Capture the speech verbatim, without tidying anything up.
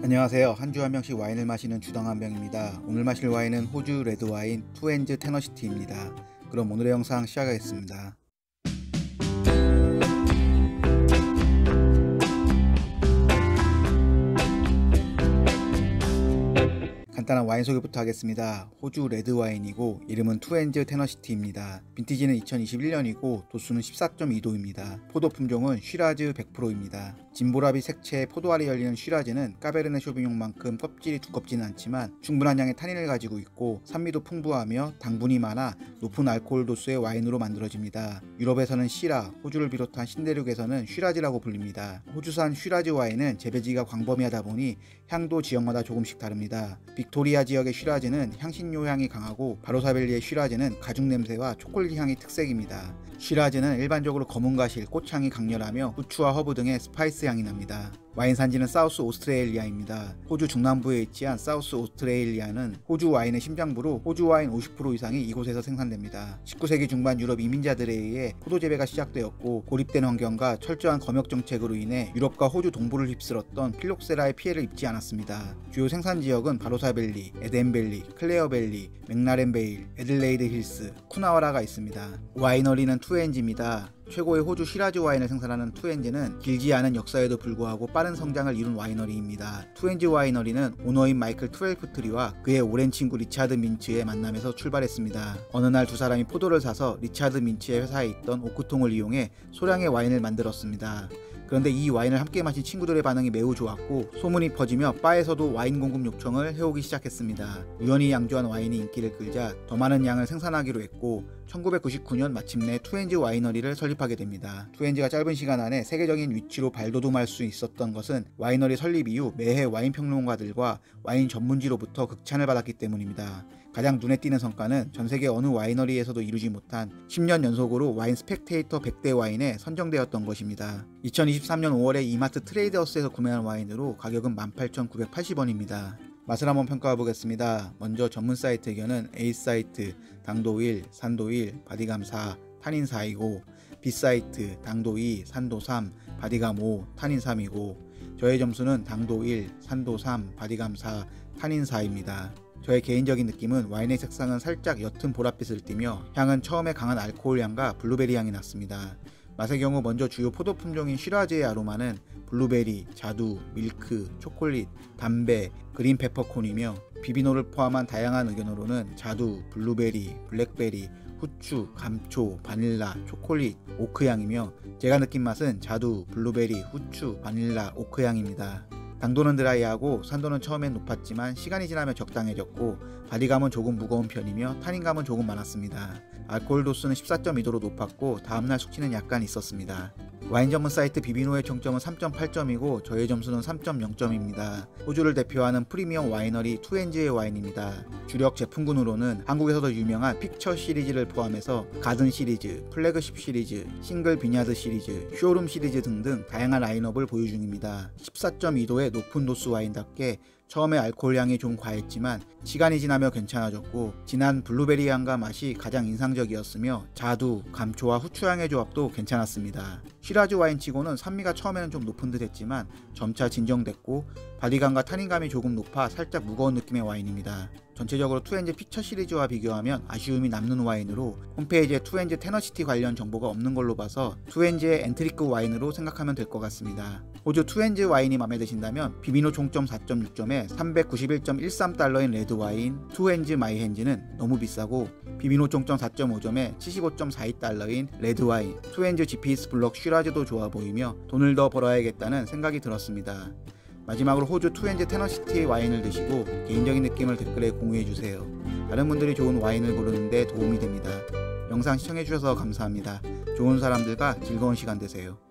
안녕하세요. 한 주 한 병씩 와인을 마시는 주당 한 병입니다. 오늘 마실 와인은 호주 레드와인 투엔즈 테너시티입니다. 그럼 오늘의 영상 시작하겠습니다. 간단한 와인 소개부터 하겠습니다. 호주 레드와인이고 이름은 투엔즈 테너시티입니다. 빈티지는 이천이십일 년이고 도수는 십사 점 이 도입니다. 포도 품종은 쉬라즈 백 퍼센트입니다. 진보라비 색채의 포도알이 열리는 쉬라즈는 까베르네 쇼비뇽만큼 껍질이 두껍지는 않지만 충분한 양의 타닌을 가지고 있고 산미도 풍부하며 당분이 많아 높은 알코올 도수의 와인으로 만들어집니다. 유럽에서는 시라, 호주를 비롯한 신대륙에서는 쉬라즈라고 불립니다. 호주산 쉬라즈 와인은 재배지가 광범위하다 보니 향도 지역마다 조금씩 다릅니다. 빅토리아 지역의 쉬라즈는 향신료 향이 강하고 바로사벨리의 쉬라즈는 가죽 냄새와 초콜릿 향이 특색입니다. 쉬라즈는 일반적으로 검은 가실, 꽃향이 강렬하며 후추와 허브 등의 스파이스 향이 납니다. 와인 산지는 사우스 오스트레일리아입니다. 호주 중남부에 위치한 사우스 오스트레일리아는 호주 와인의 심장부로 호주 와인 오십 퍼센트 이상이 이곳에서 생산됩니다. 십구 세기 중반 유럽 이민자들에 의해 포도 재배가 시작되었고 고립된 환경과 철저한 검역 정책으로 인해 유럽과 호주 동부를 휩쓸었던 필록세라의 피해를 입지 않았습니다. 주요 생산 지역은 바로사밸리, 에덴밸리, 클레어밸리, 맥라렌베일, 애들레이드 힐스, 쿠나와라가 있습니다. 와이너리는 투엔즈입니다. 최고의 호주 쉬라즈 와인을 생산하는 투엔즈는 길지 않은 역사에도 불구하고 빠른 성장을 이룬 와이너리입니다. 투엔즈 와이너리는 오너인 마이클 트웰프트리와 그의 오랜 친구 리차드 민츠의 만남에서 출발했습니다. 어느 날 두 사람이 포도를 사서 리차드 민츠의 회사에 있던 오크통을 이용해 소량의 와인을 만들었습니다. 그런데 이 와인을 함께 마신 친구들의 반응이 매우 좋았고 소문이 퍼지며 바에서도 와인 공급 요청을 해오기 시작했습니다. 우연히 양조한 와인이 인기를 끌자 더 많은 양을 생산하기로 했고 천구백구십구 년 마침내 투엔즈 와이너리를 설립하게 됩니다. 투엔즈가 짧은 시간 안에 세계적인 위치로 발돋움할 수 있었던 것은 와이너리 설립 이후 매해 와인 평론가들과 와인 전문지로부터 극찬을 받았기 때문입니다. 가장 눈에 띄는 성과는 전세계 어느 와이너리에서도 이루지 못한 십 년 연속으로 와인 스펙테이터 백 대 와인에 선정되었던 것입니다. 이천이십삼 년 오월에 이마트 트레이더스에서 구매한 와인으로 가격은 만 팔천구백팔십 원입니다. 맛을 한번 평가해 보겠습니다. 먼저 전문 사이트 의견은 A 사이트 당도 일, 산도 일, 바디감 사, 타닌 사이고 B 사이트 당도 이, 산도 삼, 바디감 오, 타닌 삼이고 저의 점수는 당도 일, 산도 삼, 바디감 사, 타닌 사입니다. 저의 개인적인 느낌은 와인의 색상은 살짝 옅은 보랏빛을 띠며 향은 처음에 강한 알코올 향과 블루베리 향이 났습니다. 맛의 경우 먼저 주요 포도 품종인 쉬라즈의 아로마는 블루베리, 자두, 밀크, 초콜릿, 담배, 그린 페퍼콘이며 비비노를 포함한 다양한 의견으로는 자두, 블루베리, 블랙베리, 후추, 감초, 바닐라, 초콜릿, 오크향이며 제가 느낀 맛은 자두, 블루베리, 후추, 바닐라, 오크향입니다. 당도는 드라이하고 산도는 처음엔 높았지만 시간이 지나며 적당해졌고 바디감은 조금 무거운 편이며 타닌감은 조금 많았습니다. 알코올 도수는 십사 점 이 도로 높았고 다음날 숙취는 약간 있었습니다. 와인 전문 사이트 비비노의 총점은 삼 점 팔 점이고 저의 점수는 삼 점 영 점입니다. 호주를 대표하는 프리미엄 와이너리 투엔즈의 와인입니다. 주력 제품군으로는 한국에서도 유명한 픽처 시리즈를 포함해서 가든 시리즈, 플래그십 시리즈, 싱글 비냐드 시리즈, 쇼룸 시리즈 등등 다양한 라인업을 보유 중입니다. 십사 점 이 도의 높은 도수 와인답게 처음에 알코올 향이 좀 과했지만 시간이 지나며 괜찮아졌고 진한 블루베리 향과 맛이 가장 인상적이었으며 자두, 감초와 후추향의 조합도 괜찮았습니다. 쉬라즈 와인치고는 산미가 처음에는 좀 높은 듯 했지만 점차 진정됐고 바디감과 타닌감이 조금 높아 살짝 무거운 느낌의 와인입니다. 전체적으로 투엔즈 피처 시리즈와 비교하면 아쉬움이 남는 와인으로 홈페이지에 투엔즈 테너시티 관련 정보가 없는 걸로 봐서 투엔즈의 엔트리급 와인으로 생각하면 될 것 같습니다. 호주 투엔즈 와인이 마음에 드신다면 비비노 총점 사 점 육 점에 삼백구십일 점 일삼 달러인 레드와인 투엔즈 마이핸즈는 너무 비싸고 비비노 총점 사 점 오 점에 칠십오 점 사이 달러인 레드와인 투엔즈 지피에스 블럭 쉬라즈도 좋아 보이며 돈을 더 벌어야겠다는 생각이 들었습니다. 마지막으로 호주 투엔즈 테너시티 와인을 드시고 개인적인 느낌을 댓글에 공유해주세요. 다른 분들이 좋은 와인을 고르는 데 도움이 됩니다. 영상 시청해주셔서 감사합니다. 좋은 사람들과 즐거운 시간 되세요.